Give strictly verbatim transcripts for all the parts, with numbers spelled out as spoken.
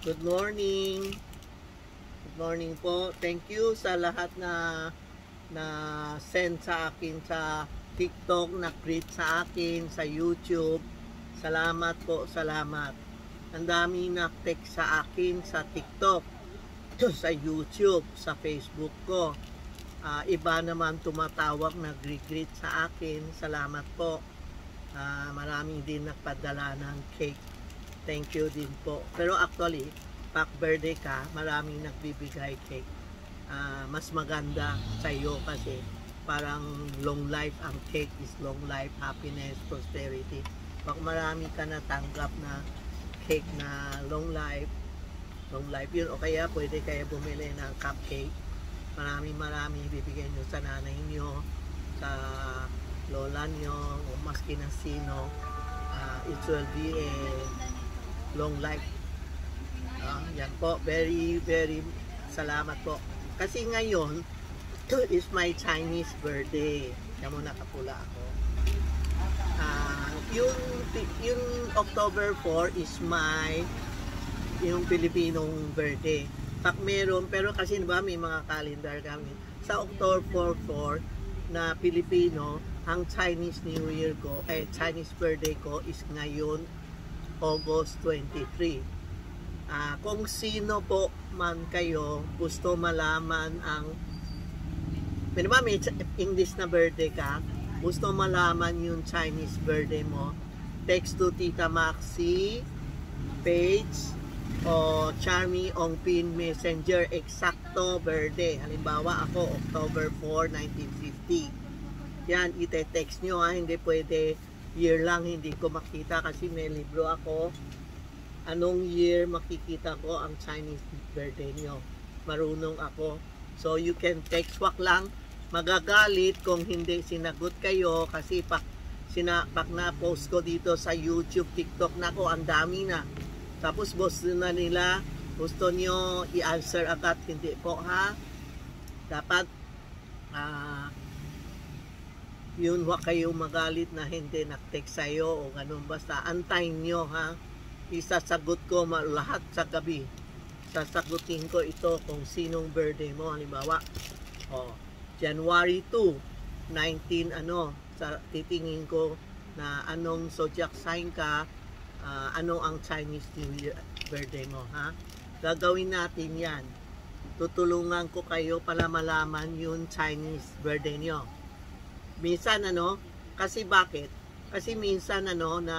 Good morning. Good morning po. Thank you sa lahat na na send sa akin sa TikTok, na greet sa akin sa YouTube. Salamat po, salamat. Ang dami na text sa akin sa TikTok, sa YouTube, sa Facebook ko. Uh, iba naman tumatawag na greet-greet sa akin. Salamat po. Uh, maraming din nagpadala ng cake. Thank you din po. Pero actually, pag birthday ka, maraming nagbibigay cake. Uh, mas maganda sa iyo kasi parang long life ang cake is long life, happiness, prosperity. Pag marami ka natanggap na cake na long life, long life yun, o kaya pwede kayo bumili ng cupcake. Maraming maraming bibigyan nyo sa nanay nyo, sa lola nyo, o maski na sino. Uh, it will be a long life. Uh, yan po, very very salamat po. Kasi ngayon, is my Chinese birthday. Kaya mo nakapula ako. Uh, yung, yung October four is my yung Pilipinong birthday. Pag meron, pero kasi diba may mga calendar kami. Sa October four na Pilipino, ang Chinese New Year ko, eh Chinese birthday ko is ngayon August twenty-three. Uh, kung sino po man kayo gusto malaman ang may ba may English na birthday ka, gusto malaman yung Chinese birthday mo, text to Tita Maxi page o Charmy Ongpin Messenger eksakto birthday. Halimbawa ako October four, nineteen fifty. Yan, ite-text nyo ha, hindi pwede year lang hindi ko makita kasi may libro ako. Anong year makikita ko ang Chinese birthday nyo? Marunong ako. So you can text, wak lang magagalit kung hindi sinagot kayo kasi pak, sina, pak na post ko dito sa YouTube, TikTok na ko, ang dami na. Tapos gusto na nila, gusto nyo i-answer agad, hindi po ha. Dapat ah uh, yun, wak kayo magalit na hindi nag-text sa'yo o ganun. Basta antayin nyo ha. Isasagot ko lahat sa gabi. Sasagutin ko ito kung sinong birthday mo. Halimbawa, oh, January two, nineteen ano, sa, titingin ko na anong zodiac sign ka, uh, ano ang Chinese New Year birthday mo, ha? Gagawin natin yan. Tutulungan ko kayo para malaman yung Chinese birthday nyo. Minsan ano, kasi bakit? Kasi minsan ano na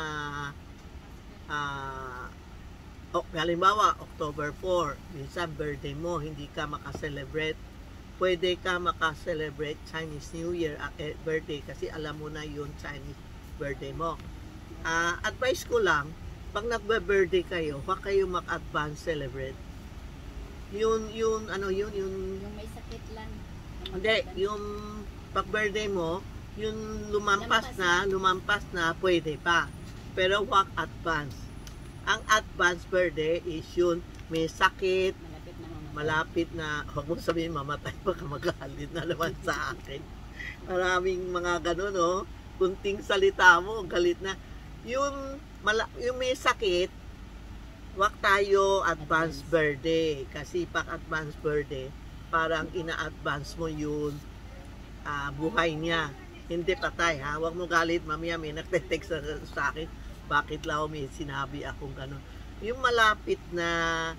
Uh, oh, halimbawa October four, minsan birthday mo, hindi ka makaselebrate. Pwede ka makaselebrate Chinese New Year uh, eh, birthday kasi alam mo na yun Chinese birthday mo. Uh, advice ko lang, pag nagbe-birthday kayo, huwag kayo mag-advance celebrate. Yun, yun, ano yun, yun yung may sakit lang. Hindi, yung pag birthday mo, yung lumampas na, lumampas na, pwede pa. Pero wag advance. Ang advance birthday is yun, may sakit, Malapit na mamatay. malapit na, huwag mo sabihin mamatay, baka magalit na naman sa akin. Maraming mga ganun, no? Kunting salita mo, galit na. Yung, mala, yung may sakit, wag tayo advance birthday. Kasi pag advance birthday, parang ina-advance mo yun, uh, buhay niya. Hindi patay, ha? Huwag mo galit, mamaya may nagte-text sa, sa akin. Bakit lang may sinabi akong gano'n? Yung malapit na,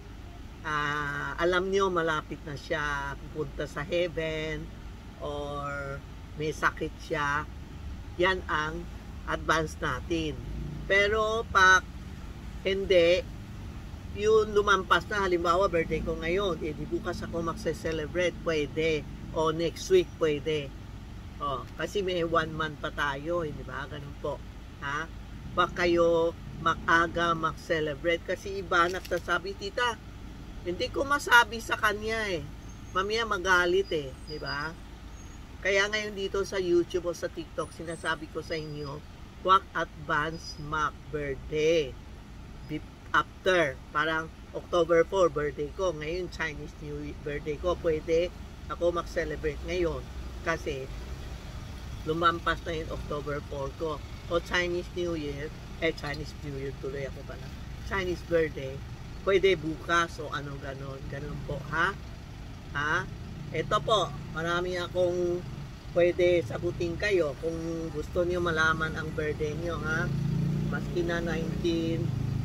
uh, alam nyo, malapit na siya pupunta sa heaven, or may sakit siya, yan ang advance natin. Pero pag hindi, yung lumampas na, halimbawa birthday ko ngayon, eh di bukas ako magse-celebrate, pwede. O next week, pwede. O, kasi may one month pa tayo, hindi ba? Ganun po. Ha? Bak kayo mag-aga mag-celebrate kasi iba nagsasabi, tita, hindi ko masabi sa kanya eh. Mamaya magalit eh, di ba? Kaya ngayon dito sa YouTube o sa TikTok, sinasabi ko sa inyo, huwag advance mag-birthday. After, parang October four, birthday ko. Ngayon, Chinese New Year birthday ko. Pwede ako mag-celebrate ngayon. Kasi, lumampas na yung October four ko. O Chinese New Year, eh Chinese New Year tuloy ako pala. Chinese birthday, pwede bukas o ano ganon. Ganon po, ha? Ha? Ito po, marami akong pwede sagutin kayo kung gusto niyo malaman ang birthday niyo, ha? Maski na nineteen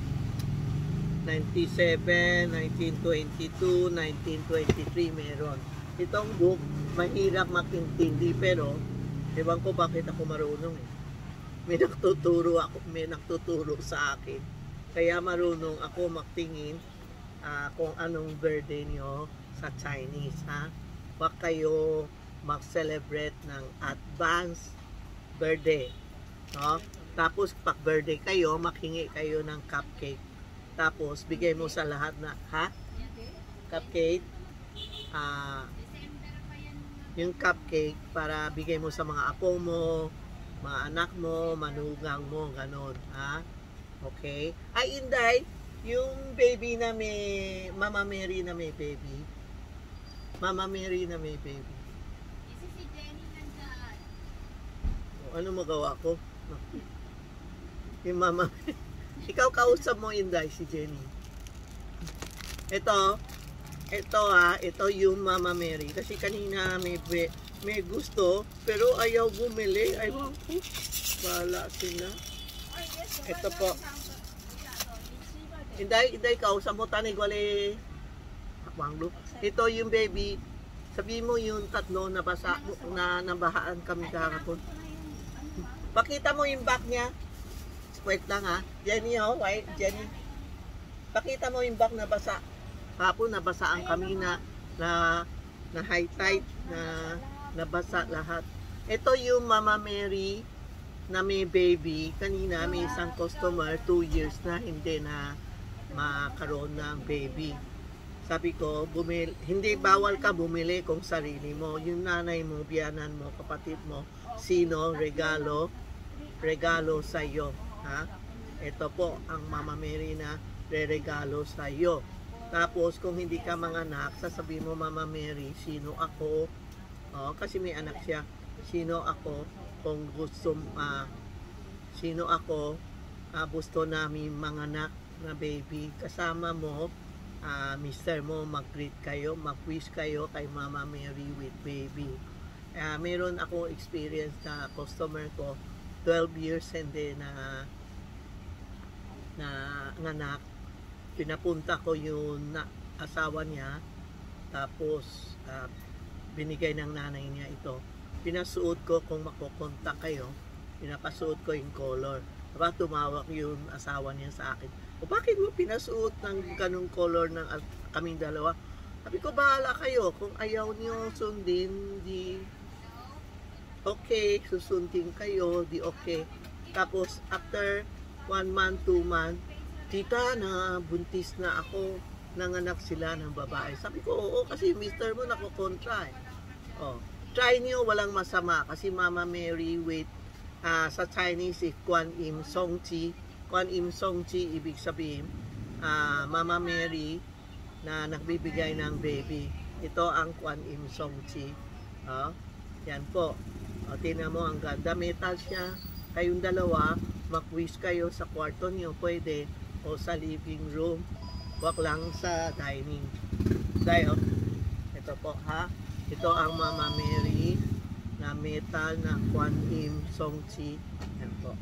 ninety-seven, nineteen twenty-two, nineteen twenty-three meron. Itong book, mahirap makintindi pero ewan ko bakit ako marunong eh. May nagtuturo ako, may nagtuturo sa akin. Kaya marunong ako magtingin uh, kung anong birthday niyo sa Chinese, ha? Huwag kayo mag-celebrate ng advance birthday, no? Tapos pag birthday kayo, makingi kayo ng cupcake. Tapos bigay mo sa lahat na, ha? Cupcake. Ah, uh, yung cupcake para bigay mo sa mga apo mo, mga anak mo, manugang mo, ganon, ha? Okay? Ay, Inday, yung baby na may, Mama Mary na may baby. Mama Mary na may baby. Isi si Jenny nandyan. O, ano magawa ko? Yung Mama Ikaw kausap mo, Inday, si Jenny. Ito, ito ha, ito yung Mama Mary. Kasi kanina may, may gusto, pero ayaw bumili. Ayaw ko. Bahala sila. Ito po. Inday, Inday, kausap mo, tanig wale. Wanglo. Ito yung baby. Sabihin mo yung tatlo na basa, na nabahaan kami kahapon. Pakita mo yung back niya. Wait lang ha. Jenny, oh, wait, Jenny. Pakita mo yung back na basa. Hapon nabasaan kami na na na high tide na nabasa lahat. Ito yung Mama Mary na may baby. Kanina may isang customer, two years na hindi na makaroon ng baby. Sabi ko, bumili, hindi bawal ka bumili kung sarili mo. Yung nanay mo, biyanan mo, kapatid mo, sino, regalo, regalo sa iyo. Ha? Ito po ang Mama Mary na re-regalo sa iyo. Tapos, kung hindi ka manganak, sasabihin mo, Mama Mary, sino ako? Oh, kasi may anak siya. Sino ako? Kung gusto, uh, sino ako? Uh, gusto namin manganak na baby. Kasama mo, uh, mister mo, mag-greet kayo, mag-wish kayo kay Mama Mary with baby. Uh, meron akong experience na customer ko, twelve years hindi na na nganak. Pinapunta ko yung na, asawa niya, tapos uh, binigay ng nanay niya ito. Pinasuot ko kung makukontak kayo, pinapasuot ko yung color. Diba, tumawag yung asawa niya sa akin. O bakit mo pinasuot ng ganung color ng uh, kaming dalawa? Sabi ko, bahala kayo. Kung ayaw niyo sundin, di okay, susundin kayo, di okay. Tapos, after one month, two month, tita, na buntis na ako, nanganak sila ng babae. Sabi ko, oo, kasi mister mo nakukontra eh. Oh, try niyo, walang masama. Kasi Mama Mary with, uh, sa Chinese, if Kuan Im Song Chi, Kuan Im Song Chi, ibig sabihin, uh, Mama Mary na nagbibigay ng baby. Ito ang Kuan Im Song Chi. Oh, yan po. O, tingnan mo, ang ganda. Metal siya. Kayong dalawa, mag-wish kayo sa kwarto niyo, pwede. O sa living room. Wag lang sa dining. Dahil, ito po, ha? Ito ang Mama Mary na metal na Kuan Im Song Chi. Yan po.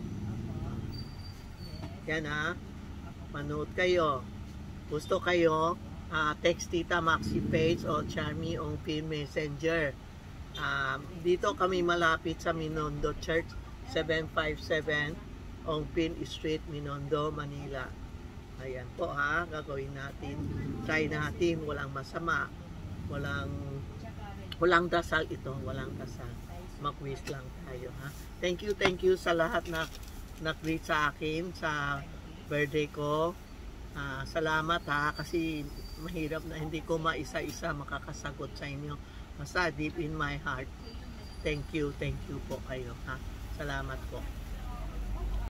Yan, ha? Manood kayo. Gusto kayo, uh, text Tita Maxi page o Charmy on Pin Messenger. Um, dito kami malapit sa Minondo Church, seven five seven Ongpin Street, Minondo, Manila. Ayan po ha, gagawin natin. Try natin, walang masama. Walang walang dasal ito, walang dasal. Mag-wish lang tayo ha. Thank you, thank you sa lahat na nag-greet sa akin sa birthday ko. Uh, salamat ha, kasi mahirap na hindi ko maisa-isa makakasagot sa inyo. Basta deep in my heart. Thank you, thank you po kayo ha. Salamat po.